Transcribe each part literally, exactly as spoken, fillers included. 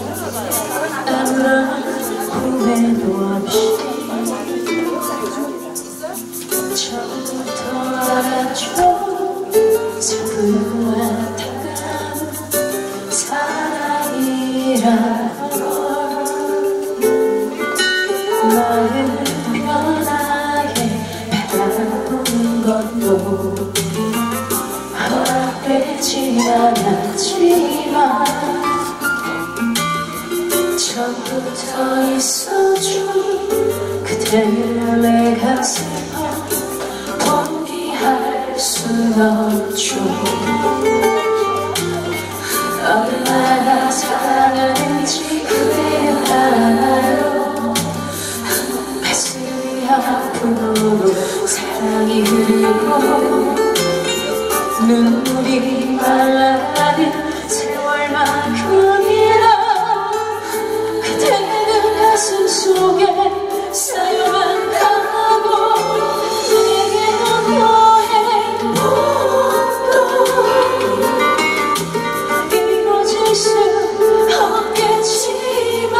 아무런 후회도 없이 처음부터 알아줘 슬픔과 다가온 사랑이란 나를 편하게 바라보는 것도 허락되진 않았지만 처음부터 있어준 그대를 내 가슴에 포기할 순 없죠. 얼마나 사랑하는지 그대는 알아요. 가슴이 아프도록 사랑이 흐르고 눈물이 말라가는 세월만큼이나 그대는 가슴 속에 쌓여만 가고 내게는 너의 행복도 이루어질 수 없겠지만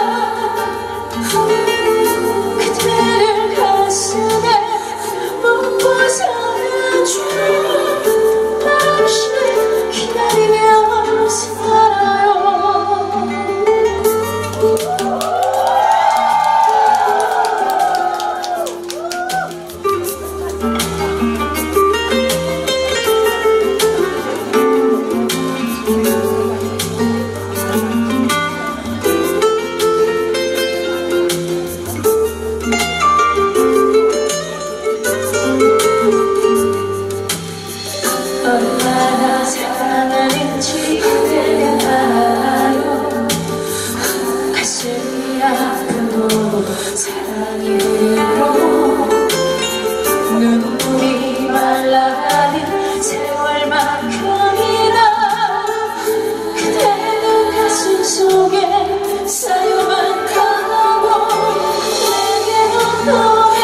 그대를 가슴에 묻고 사는 줄 기다리며 살아요. 얼마나 사랑하는지 그대는 알아요. 가슴이 아프고 사랑이 흐르고 눈물이 말라가는 세월만큼이나 그대는 가슴 속에 쌓여만 가고 내게는 너의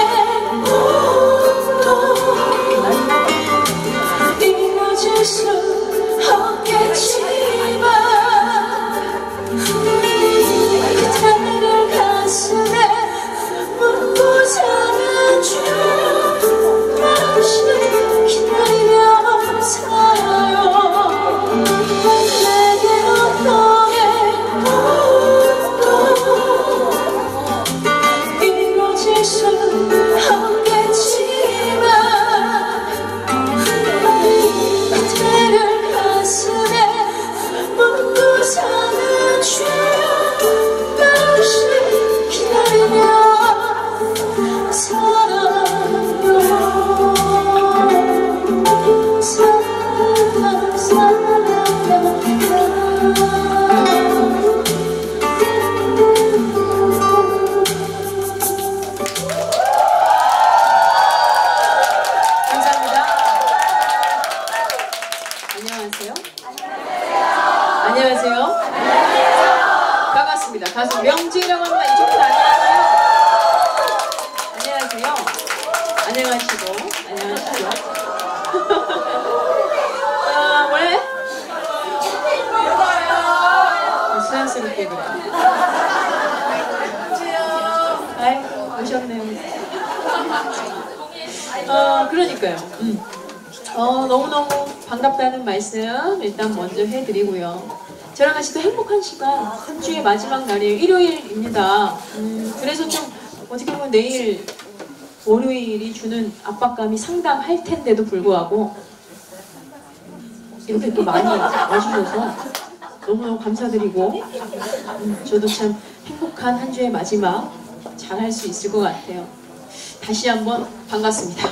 이루어질 수 없겠지만 그대를 가슴에 묻고 사는 줄 다시 기다리며 살아요. 내게는 너의 꿈도 이루어질 수 없겠지만 그대를 가슴에 묻고 사는 줄 다시 기다리며 살아요. 살아 살아요. 안녕하세요. 안녕하세요. 안녕하세요. 반갑습니다. 가수 명지라고 합니다. 이 정도 안녕하세요. 안녕하세요. 안녕하시고 안녕하시죠. 아, 왜? 수상스럽게 그래. 아이, 오셨네요. 어, 그러니까요. 음. 어, 너무너무 반갑다는 말씀 일단 먼저 해드리고요. 저랑 같이 또 행복한 시간, 한 주의 마지막 날이에요. 일요일입니다. 음, 그래서 좀 어떻게 보면 내일 월요일이 주는 압박감이 상당할 텐데도 불구하고 이렇게 또 많이 와주셔서 너무너무 감사드리고 음, 저도 참 행복한 한 주의 마지막 잘 할 수 있을 것 같아요. 다시 한번 반갑습니다.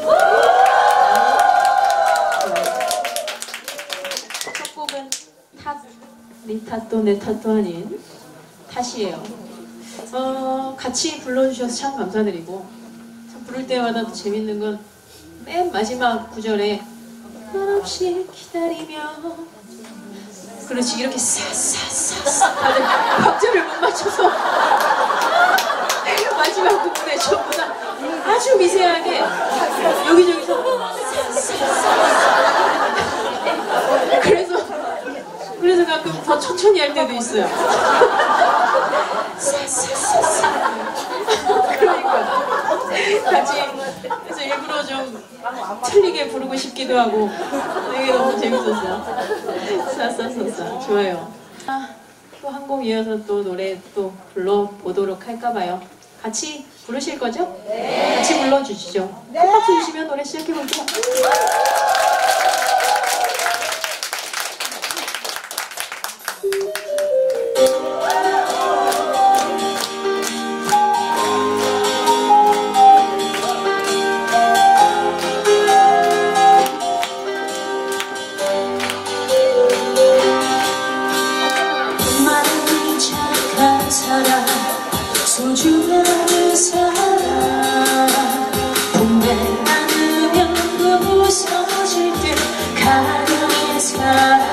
첫 곡은 탓, 네 탓도 내 탓도 아닌 탓이에요. 어, 같이 불러주셔서 참 감사드리고 참 부를 때마다 또 재밌는 건 맨 마지막 구절에 말없이 기다리며 그렇지 이렇게 싹싹싹싹 다들 박자를 못 맞춰서 마지막 부분에 전부 다 아주 미세하게 여기저기서 그래서 그래서 가끔 더 천천히 할 때도 있어요. 그러니까 같이 그래서 일부러 좀 틀리게 부르고 싶기도 하고 되게 너무 재밌었어. 싸싸싸싸 좋아요. 아, 또 한 곡 이어서 또 노래 또 불러보도록 할까봐요. 같이 부르실 거죠? 네. 같이 불러주시죠. 네. 한 박수 주시면 노래 시작해볼게요. 소중한 사람 분명 않으면 부서질 듯 가벼운 사람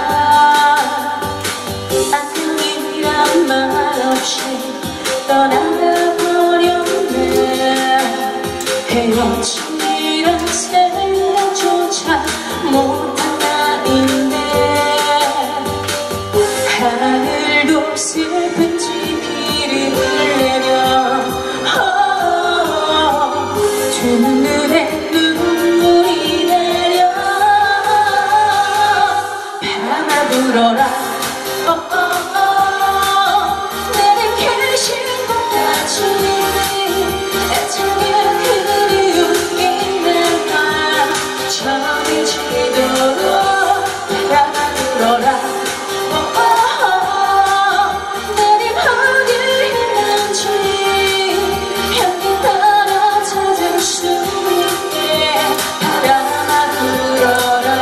안녕이란 말 없이 떠나가 버렸네 헤어짐이란 생각조차 못한 나인데 하늘도 슬픈지 두 눈에 눈물이 내려 바람아 불어라 어, 어, 어. 내게 신곡같이 애착의 그리움 있는 밤 정해지도록 바람아 불어라 어, 어, 어. 내림 어딜 있는지 향기 따라 찾을 수 있게 바람아 불어라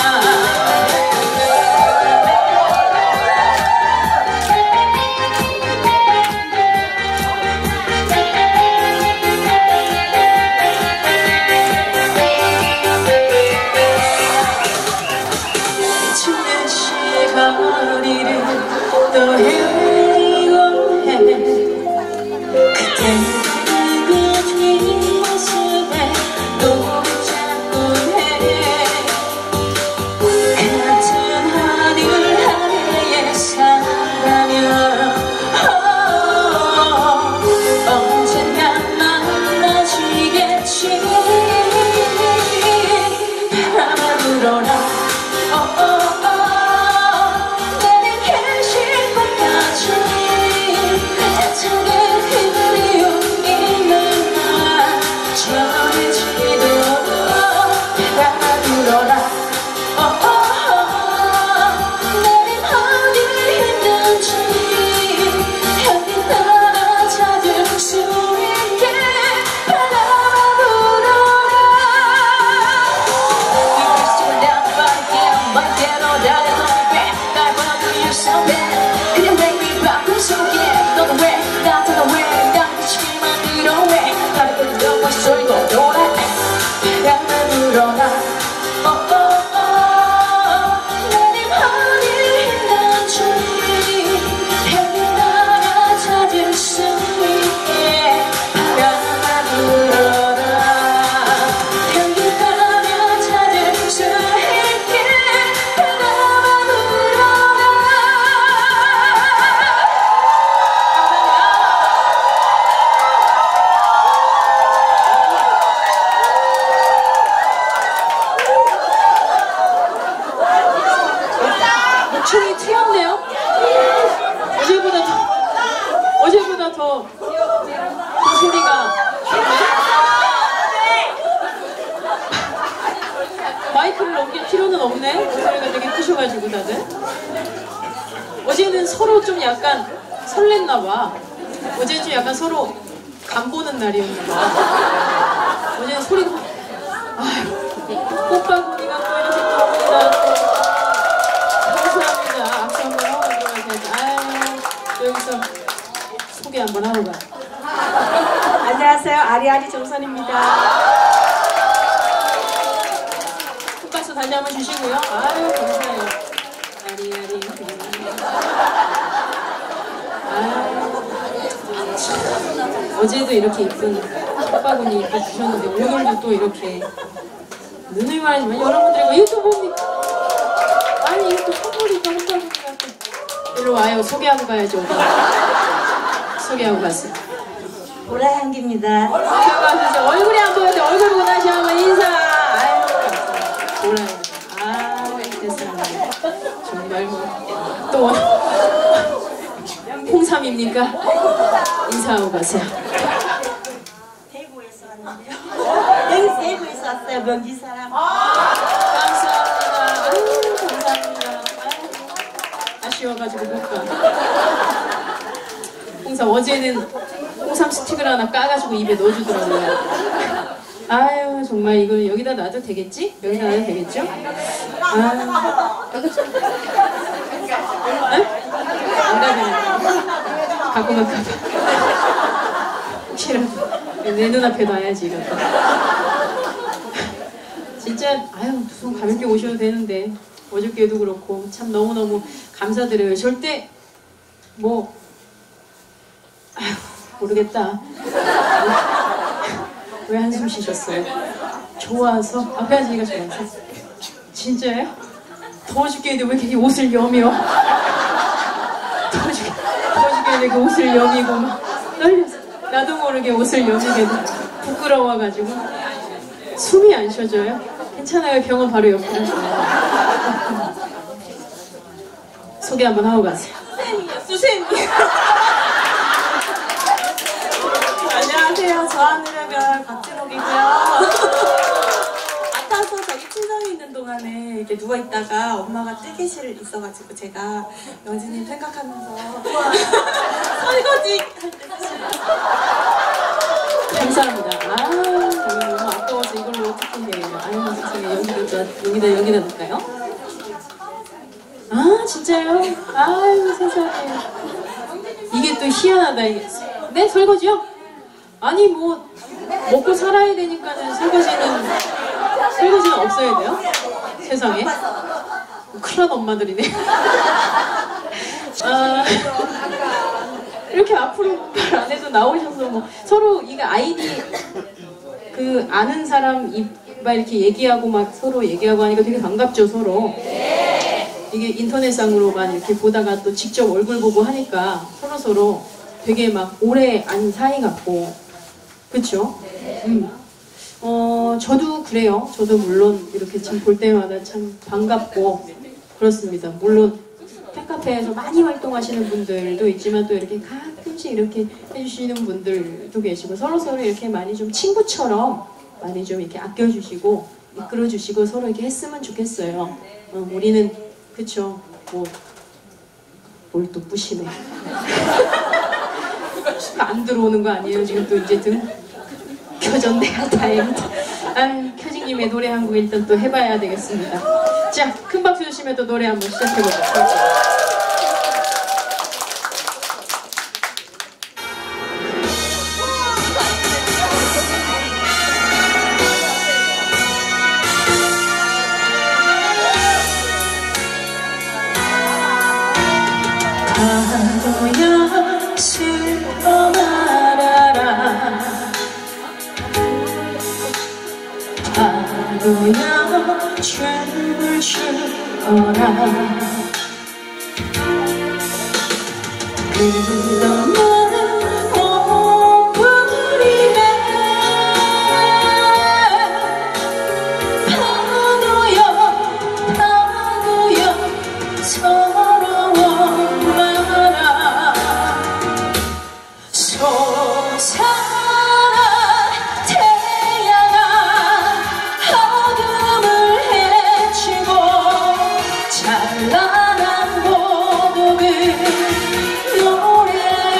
지친 시거리를 또 헤매고 해 그때 그냥 내게 바쁜 속에 너는 왜 나타나 왜 난 미치게 만들어 왜 나를 끌려 벌써 이거 돌아 바람아 불어라 어, 어, 어. 내림 어디 있는지 향기 따라 찾을 수 있게 바람아 불어라 향기 따라 찾을 수 있게 바람아 불어라 목청이 튀었네요. 어제보다 더 어제보다 더 그 소리가 마이크를 넘길 필요는 없네. 그 소리가 되게 크셔가지고 다들 어제는 서로 좀 약간 설렜나봐. 어제는 좀 약간 서로 간 보는 날이었나봐. 어제는 소리가 아유 꽃바구니가 또 이렇게 또 옵니다. 감사합니다. 악수 한번 하고 들어가셔야지. 아유 여기서 소개 한번 하고 가. 안녕하세요. 아리아리 정선입니다. 큰 박수 다시 한번 주시고요. 아유 감사해요. 아리아리. 아유 어제도 이렇게 이쁜 꽃바구니 입고 주셨는데 오늘도 또 이렇게 눈을 말하지만 여러분들이 이거 또 뭡니까? 아니 이거 또 선물이니까 꽃바구니가 또 들어와요. 소개하고 가야죠. 소개하고 갔어요. 보라향기입니다. 수고하셨어요. 얼굴이 안 보여도 얼굴 보고 다시 한번 인사. 아유, 보라요. 아, 됐어요. 정말 뭐. 또 홍삼입니까? 인사하고 가세요. 대구에서 왔는데요. 여기 대구에서 왔어요. 명지 사람. 감사합니다. 아유, 감사합니다. 아유, 아쉬워가지고 못 가. 홍삼 어제는 홍삼 스틱을 하나 까가지고 입에 넣어주더라고요. 아유, 정말 이걸 여기다 놔도 되겠지? 여기다 놔도 되겠죠? 아유. 안 가면 갖고 갈까봐. 혹시라도 내 눈앞에 놔야지 이거. 진짜 아유 무슨 가볍게 오셔도 되는데 어저께도 그렇고 참 너무너무 감사드려요. 절대 뭐 아유 모르겠다. 왜 한숨 쉬셨어요? 좋아서? 앞에 앉으니까 좋아서? 진짜예요? 더워 죽겠는데 왜 이렇게 옷을 여미어? 더워 죽, 더워 죽겠는데 그 옷을 여미고 막 떨려서 나도 모르게 옷을 여미게 돼. 부끄러워가지고 숨이 안 쉬어져요? 괜찮아요. 병원 바로 옆으로. 소개 한번 하고 가세요. 수세미. 안녕하세요. 저 하늘의 별 박진옥이고요. 아파서 저기 친정에 있는 동안에 이렇게 누워 있다가 엄마가 뜨개실 있어가지고 제가 명진님 생각하면서 설거지 할 때 쓰시는. 감사합니다. 아, 정말 너무 아까워서 이걸로 어떻게 해요. 아유, 세상에 여기다, 여기다, 여기다 놓을까요? 아, 진짜요? 아유, 세상에. 이게 또 희한하다, 이게. 네? 설거지요? 아니, 뭐, 먹고 살아야 되니까는 설거지는, 설거지는 없어야 돼요? 세상에. 큰일 난 엄마들이네. 아, 이렇게 앞으로 말 안 해도 나오셔서 뭐 서로 이게 아이디 그 아는 사람 막 이렇게 얘기하고 막 서로 얘기하고 하니까 되게 반갑죠 서로. 이게 인터넷상으로만 이렇게 보다가 또 직접 얼굴 보고 하니까 서로 서로 되게 막 오래 안 사이 같고 그쵸? 음. 어 저도 그래요. 저도 물론 이렇게 참 볼 때마다 참 반갑고 그렇습니다. 물론 팬카페에서 많이 활동하시는 분들도 있지만 또 이렇게 가끔씩 이렇게 해주시는 분들도 계시고 서로서로 이렇게 많이 좀 친구처럼 많이 좀 이렇게 아껴주시고 이끌어주시고 서로 이렇게 했으면 좋겠어요. 어, 우리는 그쵸 뭐 뭘 또 뿌시네. 안 들어오는 거 아니에요? 지금 또 이제 등 켜졌네요. 다행이다. 아유, 켜진님의 노래 한 곡 일단 또 해봐야 되겠습니다. 자, 큰 박수 주시면 또 노래 한번 시작해보죠. 바보야 슬퍼 말아라 바보야 춤을 추어라 끝없는 몸부림에 파도여 파도여 서러워 마라 솟아라 태양아 어둠을 헤치고 찬란한 모독을 노래해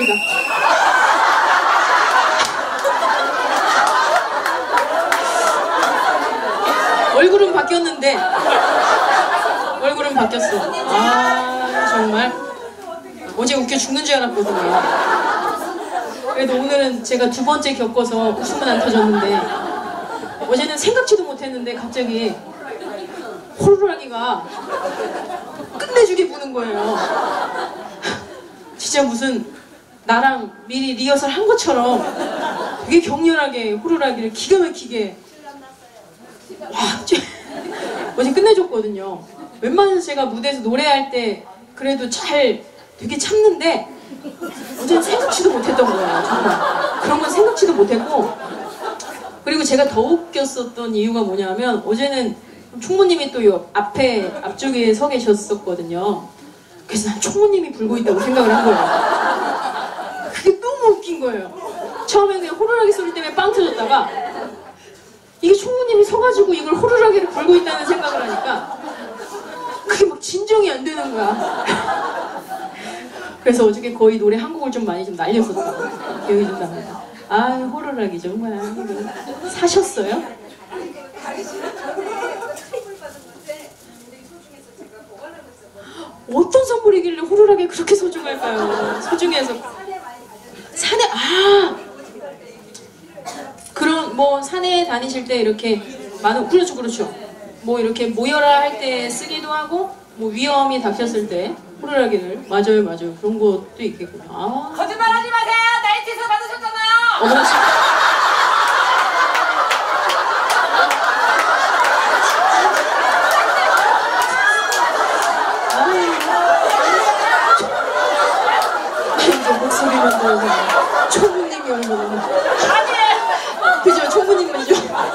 목소리가. 얼굴은 바뀌었는데 얼굴은 바뀌었어. 아 정말 어제 웃겨 죽는 줄 알았거든요. 그래도 오늘은 제가 두 번째 겪어서 웃음은 안 터졌는데 어제는 생각지도 못했는데 갑자기 호루라기가 끝내주게 부는 거예요. 진짜 무슨 나랑 미리 리허설 한 것처럼 되게 격렬하게 호루라기를 기가 막히게 와, 어제 끝내줬거든요. 웬만해서 제가 무대에서 노래할 때 그래도 잘 되게 참는데 어제는 생각지도 못했던 거예요. 정말 그런 건 생각지도 못했고, 그리고 제가 더 웃겼었던 이유가 뭐냐면 어제는 총무님이 또 요 앞에 앞쪽에 서 계셨었거든요. 그래서 난 총무님이 불고 있다고 생각을 한 거예요. 그게 너무 웃긴 거예요. 처음에 그냥 호루라기 소리 때문에 빵 터졌다가 이게 총무님이 서가지고 이걸 호루라기를 불고 있다는 생각을 하니까 그게 막 진정이 안 되는 거야. 그래서 어저께 거의 노래 한 곡을 좀 많이 좀 날렸었던 기억이 좀 납니다. 아 호루라기 정말 사셨어요? 어떤 선물이길래 호루라기 그렇게 소중할까요? 소중해서 산에 아 그런 뭐 산에 다니실 때 이렇게 많은 그렇죠 그렇죠 뭐 이렇게 모여라 할 때 쓰기도 하고 뭐 위험이 닥쳤을 때 호루라기를 맞아요 맞아요 그런 것도 있겠군요. 아 거짓말하지 마세요. 나이트에서 받으셨잖아요. 어, 그렇지. 목소리만 들어서 총무님이 얼마나 아니에요 그죠 총무님만요.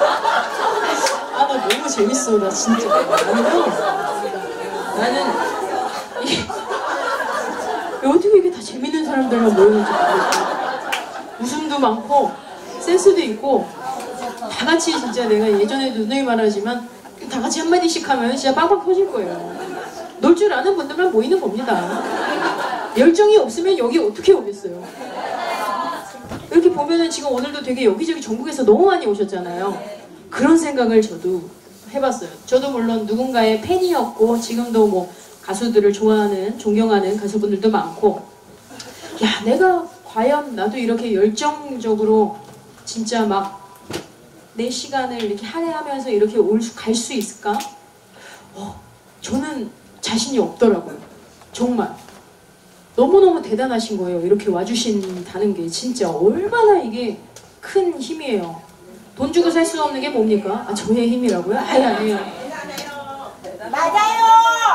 아 나 너무 재밌어 나 진짜. 나는 나는 이, 어떻게 이게 다 재밌는 사람들만 모이는지 모르겠어. 웃음도 많고 센스도 있고 다 같이 진짜 내가 예전에도 누누이 말하지만 다 같이 한마디씩 하면 진짜 빵빵 터질 거예요. 놀 줄 아는 분들만 모이는 겁니다. 열정이 없으면 여기 어떻게 오겠어요? 이렇게 보면은 지금 오늘도 되게 여기저기 전국에서 너무 많이 오셨잖아요. 그런 생각을 저도 해봤어요. 저도 물론 누군가의 팬이었고 지금도 뭐 가수들을 좋아하는 존경하는 가수분들도 많고 야 내가 과연 나도 이렇게 열정적으로 진짜 막 내 시간을 이렇게 할애하면서 이렇게 올 수 갈 수 있을까? 어, 저는 자신이 없더라고요. 정말. 너무너무 대단하신 거예요. 이렇게 와주신다는 게 진짜 얼마나 이게 큰 힘이에요. 돈 주고 살 수 없는 게 뭡니까? 아 저의 힘이라고요? 아니 아니에요. 맞아요.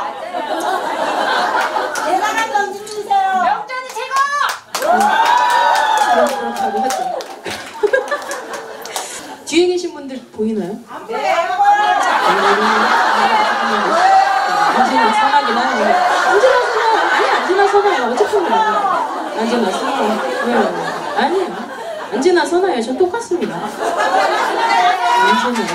대단한 돈 주세요. 명전이 최고. 그럼 그렇다고 하죠. 뒤에 계신 분들 보이나요? 안 보여요. 안지나 사나긴 하네. 안지나 사나 아니 안지나 사나요. 어차피 안지나 사나 왜요? 아니야. 안지나 사나요. 전 똑같습니다. 안지나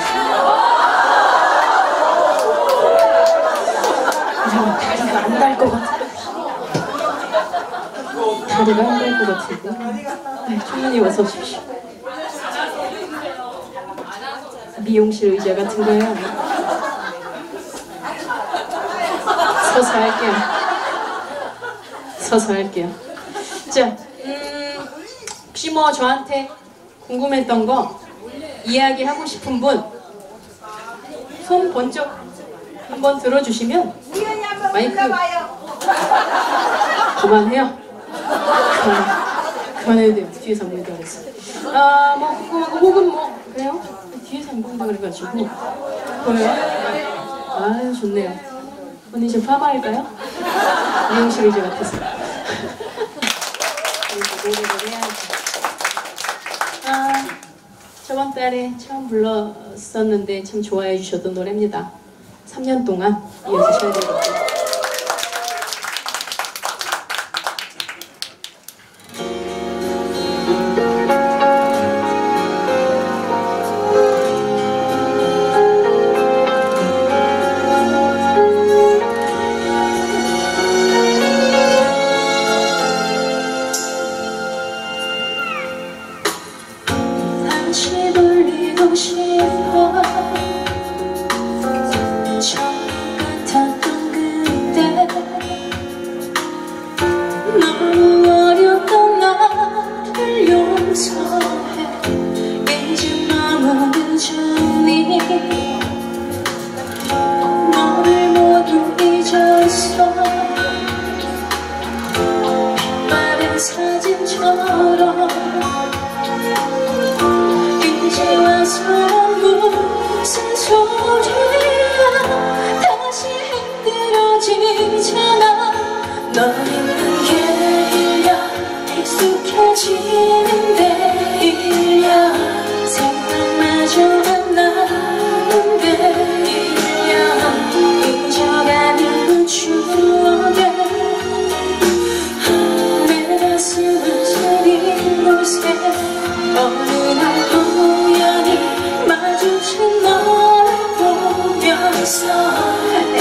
사나 다리가 안 갈 것 같아. 다리가 안 갈 것 같은데. 네, 총무님 어서 오십시오. 미용실 의자 같은 거예요. 서서 할게요. 서서 할게요. 자, 음, 혹시 뭐 저한테 궁금했던 거 이야기하고 싶은 분 손 번쩍 한번 들어주시면 마이크 그만해요. 그만, 그만해야 돼요. 뒤에서 안 보인다고 그랬어. 아, 뭐 궁금한 거 혹은 뭐 그래요? 뒤에서 안 보인다 그래가지고 보여요? 아유 좋네요. 언니 지금 파마할까요? 미용실 의자 같아서. 그래서 노래를 해야지. 아, 저번 달에 처음 불렀었는데 참 좋아해 주셨던 노래입니다. 삼 년 동안 이어주셔야 되겠죠.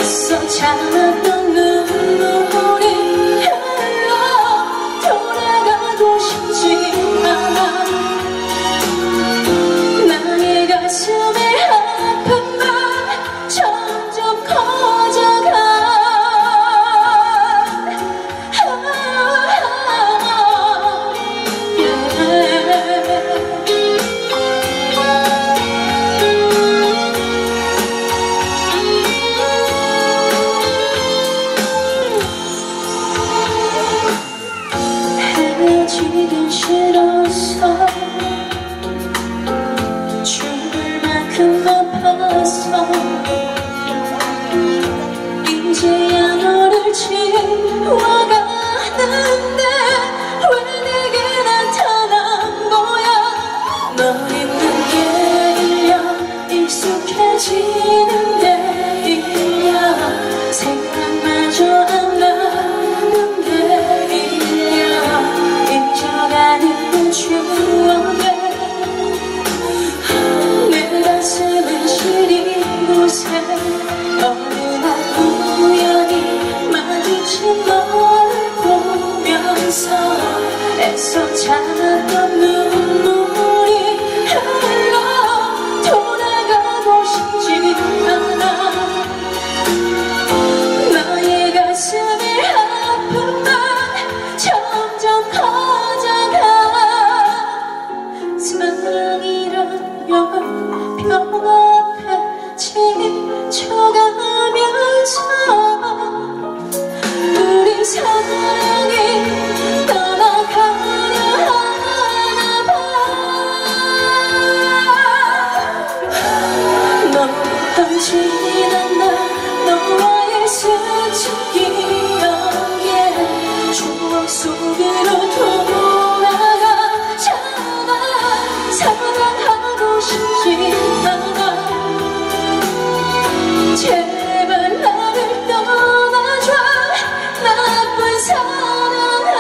애써 참았던 눈물이 흘러 돌아가고 싶지 않아. 나의 가슴에 아픔만 점점 커져가. 헤어지긴 싫어서 죽을 만큼 아팠어. 이제야 너를 지워가는데 왜 내게 나타난 거야. 너 있는 게 일려 익숙해지는데 일려 생각마저 안 나는데 일려 잊어가는 추억에 내 가슴은 시린 곳에 어느 날 우연히 마주친 너를 보면서 애써 참았던 눈물이 흘러 돌아가고 싶지 않아. 너의 가슴에 아픔만 점점 커져가. 사랑이란 열병 앞에 지쳐가면서 우리 사랑이 떠나가려 하나봐. 너무 지난 날 너와의 스친 기억에 추억 속으로 돌아가잖아. 사랑하고 싶지 않아. 제발 나를 떠나줘 나쁜 사랑아.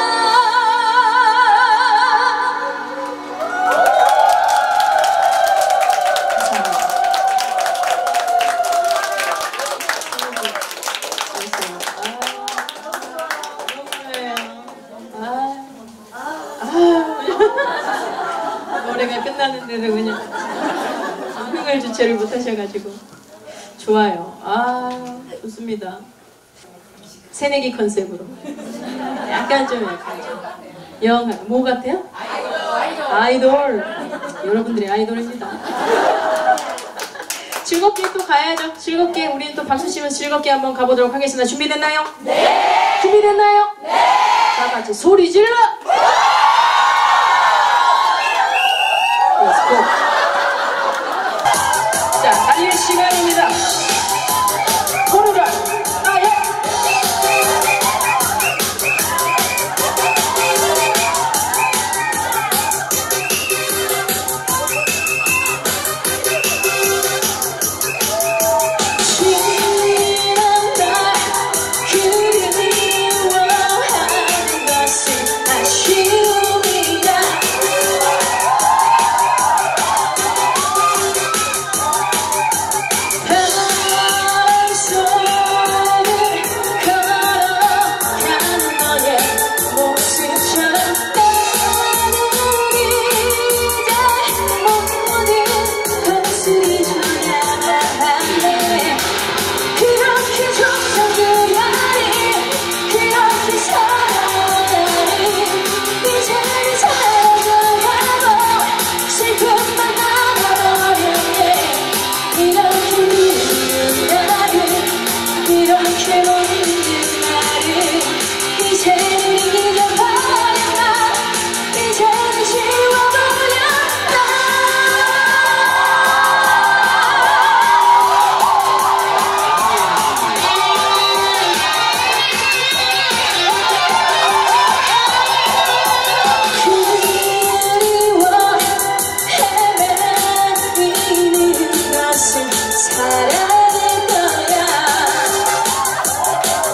노래가 끝나는데도 그냥 흥을 주체를 못하셔가지고 좋아요. 아 좋습니다. 새내기 컨셉으로 약간 좀 약간 좀 영화 뭐 같아요? 아이돌. 여러분들이 아이돌입니다. 즐겁게 또 가야죠. 즐겁게 우리는 또 박수 치면서 즐겁게 한번 가보도록 하겠습니다. 준비됐나요? 네. 준비됐나요? 네. 다 같이 소리 질러. Let's go. 자, 달릴 시간입니다. 코로나 아예. 지난 날 그리워하는 것은 아쉬움이다. 사랑할 거야.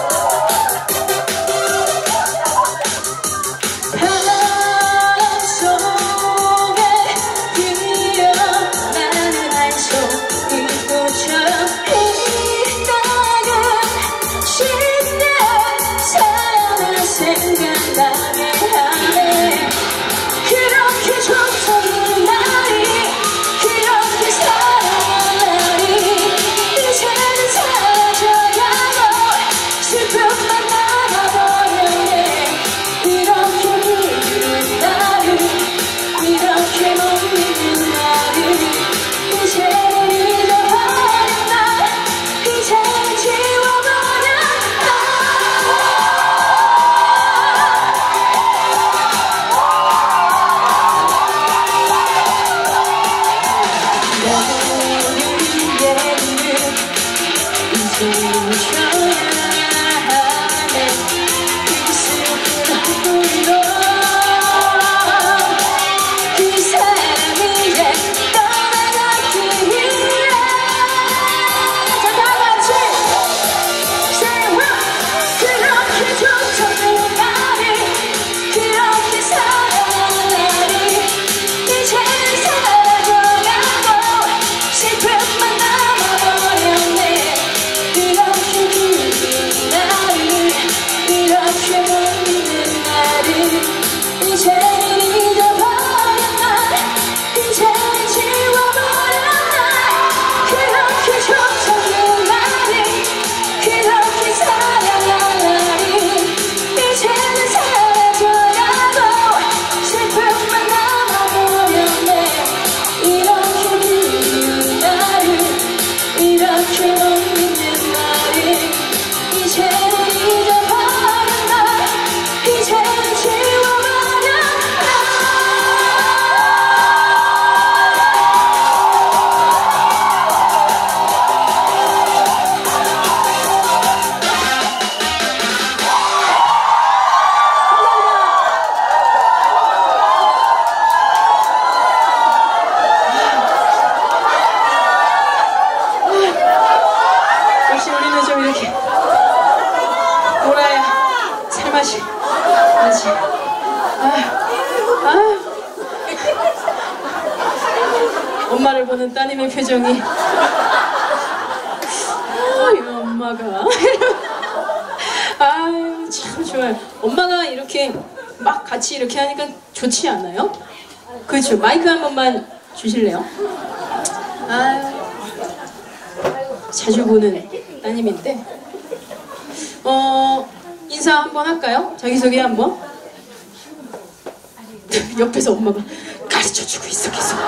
역시 우리는 좀 이렇게 놀아야 살맛이 나지. 아, 아. 엄마를 보는 따님의 표정이, 아, 이 엄마가 아유 참 좋아요. 엄마가 이렇게 막 같이 이렇게 하니까 좋지 않아요? 그렇죠. 마이크 한 번만 주실래요? 아유, 자주 보는 따님인데, 어, 인사 한번 할까요? 자기소개 한번. 옆에서 엄마가 가르쳐주고 있어 계속.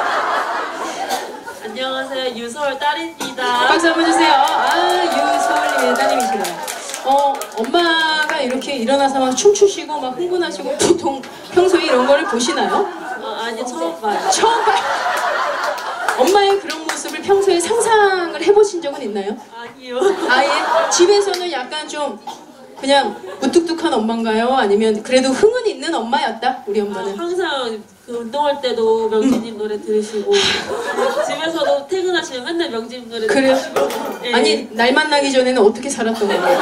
안녕하세요. 유서울 딸입니다. 박수 한번 주세요. 아, 유서울님의 따님이시네요. 어, 엄마가 이렇게 일어나서 막 춤추시고 막 흥분하시고 보통 평소에 이런 거를 보시나요? 어, 아니 처음 봐요. 처음 봐요. 엄마의 그런 모습을 평소에 상상을 해보신 적은 있나요? 아니요. 아예? 집에서는 약간 좀 그냥 무뚝뚝한 엄마인가요? 아니면 그래도 흥은 있는 엄마였다? 우리 아, 엄마는. 항상 그 운동할 때도 명진님 음. 노래 들으시고 집에서도 퇴근하시면 맨날 명진님 노래 그래요? 들으시고. 예. 아니, 날 만나기 전에는 어떻게 살았던 거예요?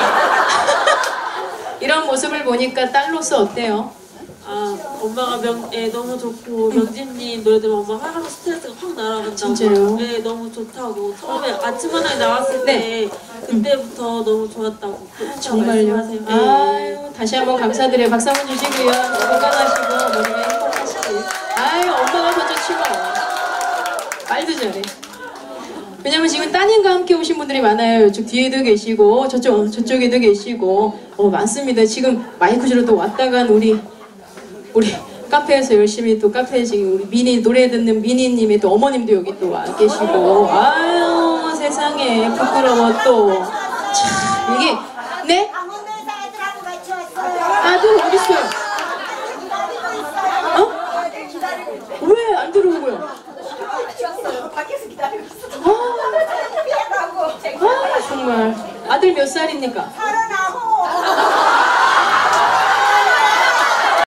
이런 모습을 보니까 딸로서 어때요? 아, 엄마가 명, 예, 너무 좋고 명진님 노래 들으면 엄마 하루 스트레스가 확 날아간다고. 진짜요? 네, 너무 좋다고. 처음에 아침 하나에 나왔을 때 네. 그때부터 너무 좋았다고. 정말요? 말씀하세요. 네. 아유, 다시 한번 감사드려요. 박수 한번 주시고요. 건강하시고 머리가 행복하시고. 아유, 엄마가 더 좋지 뭐. 말도 잘해. 왜냐면 지금 따님과 함께 오신 분들이 많아요. 이쪽 뒤에도 계시고 저쪽, 저쪽에도 계시고 어, 많습니다. 지금 마이크 주러 또 왔다 간 우리 우리 카페에서 열심히 또 카페에 지금 우리 미니 노래 듣는 미니님의 또 어머님도 여기 또 와 계시고. 아유, 세상에 부끄러워 또. 참 이게 네? 아들 어디 있어요? 어? 왜 안 들어오고요? 밖에서 기다리고 있어. 아, 아 정말 아들 몇 살입니까? 살아나고.